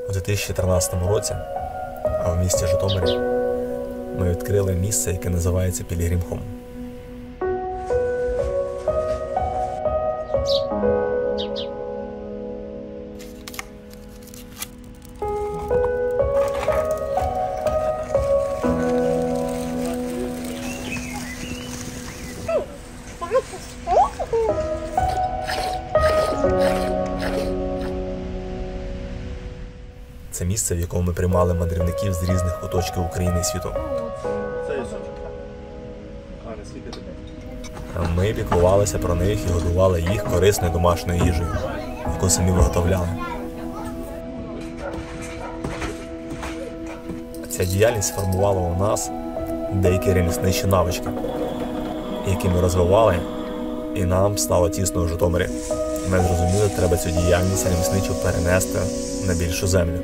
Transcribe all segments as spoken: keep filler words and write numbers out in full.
У дві тисячі тринадцятому році в місті Житомирі ми відкрили місце, яке називається Пілігрім Хом. Це місце, в якому ми приймали мандрівників з різних куточків України і світу. Ми піклувалися про них і годували їх корисною домашньою їжею, яку самі виготовляли. Ця діяльність сформувала у нас деякі ремісничі навички, які ми розвивали, і нам стало тісно у Житомирі. Ми зрозуміли, треба цю діяльність ремісничу перенести на більшу землю.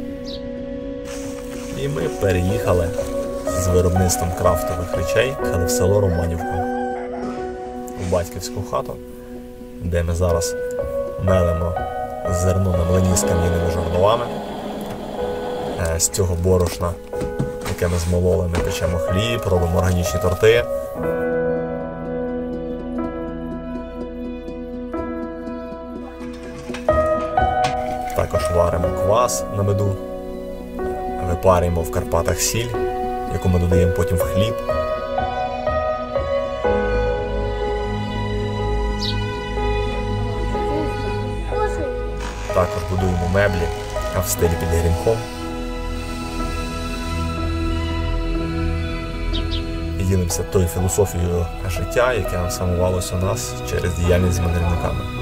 І ми переїхали з виробництвом крафтових речей в село Романівку, у батьківську хату, де ми зараз мелимо зерно на млині з кам'яними жерновами. З цього борошна, яке ми змололи, ми печемо хліб, робимо органічні торти. Також варимо квас на меду, випарюємо в Карпатах сіль, яку ми додаємо потім в хліб. Також будуємо меблі в стилі Пілігрім Хом. І ділимося тою філософією життя, яке сформувалося у нас через діяльність з мандрівниками.